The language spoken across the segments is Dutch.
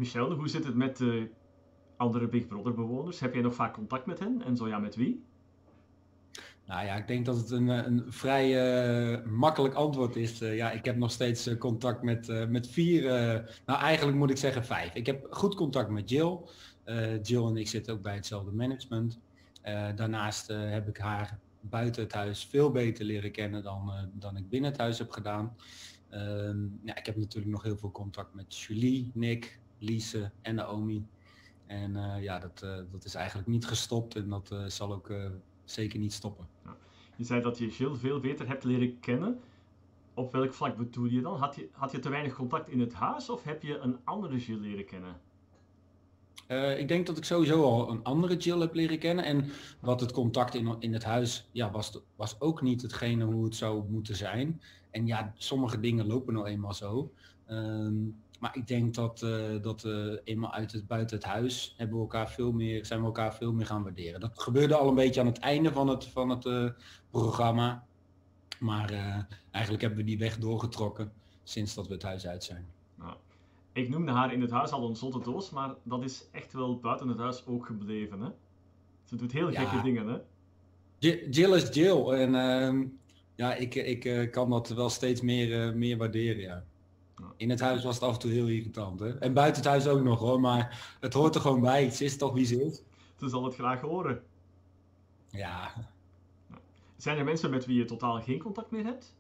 Michel, hoe zit het met de andere Big Brother bewoners? Heb jij nog vaak contact met hen? En zo ja, met wie? Nou ja, ik denk dat het een vrij makkelijk antwoord is. Ja, ik heb nog steeds contact met 4, nou eigenlijk moet ik zeggen 5. Ik heb goed contact met Jill. Jill en ik zitten ook bij hetzelfde management. Daarnaast heb ik haar buiten het huis veel beter leren kennen dan ik binnen het huis heb gedaan. Ja, ik heb natuurlijk nog heel veel contact met Julie, Nick, Lise en Naomi. En ja, dat is eigenlijk niet gestopt en dat zal ook zeker niet stoppen. Ja. Je zei dat je Gilles veel beter hebt leren kennen. Op welk vlak bedoel je dan? Had je te weinig contact in het huis of heb je een andere Gilles leren kennen? Ik denk dat ik sowieso al een andere Jill heb leren kennen. En wat het contact in het huis ja, was ook niet hetgene hoe het zou moeten zijn. En ja, sommige dingen lopen nou eenmaal zo. Maar ik denk dat eenmaal buiten het huis zijn we elkaar veel meer gaan waarderen. Dat gebeurde al een beetje aan het einde van het programma. Maar eigenlijk hebben we die weg doorgetrokken sinds dat we het huis uit zijn. Nou, ik noemde haar in het huis al een zotte doos, maar dat is echt wel buiten het huis ook gebleven. Hè? Ze doet heel gekke Ja, dingen. Hè? Jill is Jill en ja, ik kan dat wel steeds meer waarderen, ja. Nou, In het huis was het af en toe heel irritant, hè. En buiten het huis ook nog hoor, maar het hoort er gewoon bij. Ze is toch wie ze is. ze zal het graag horen. Ja. Nou, zijn er mensen met wie je totaal geen contact meer hebt?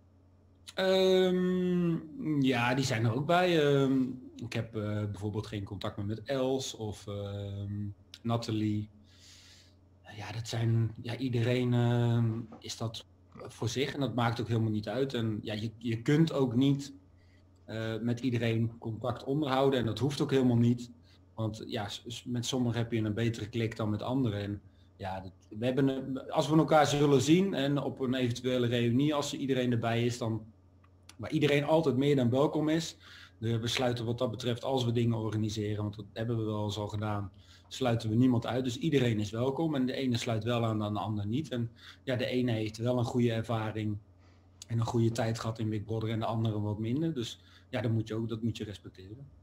Ja, die zijn er ook bij. Ik heb bijvoorbeeld geen contact meer met Els of Nathalie. Ja, dat zijn, ja, iedereen is dat voor zich en dat maakt ook helemaal niet uit. En ja, je kunt ook niet met iedereen contact onderhouden en dat hoeft ook helemaal niet. Want ja, met sommigen heb je een betere klik dan met anderen. En ja, we hebben als we elkaar zullen zien en op een eventuele reunie, als iedereen erbij is, dan waar iedereen altijd meer dan welkom is. We sluiten wat dat betreft, als we dingen organiseren, want dat hebben we wel eens al gedaan, sluiten we niemand uit. Dus iedereen is welkom en de ene sluit wel aan, dan de ander niet. En ja, de ene heeft wel een goede ervaring en een goede tijd gehad in Big Brother en de andere wat minder. Dus ja, dat moet je respecteren.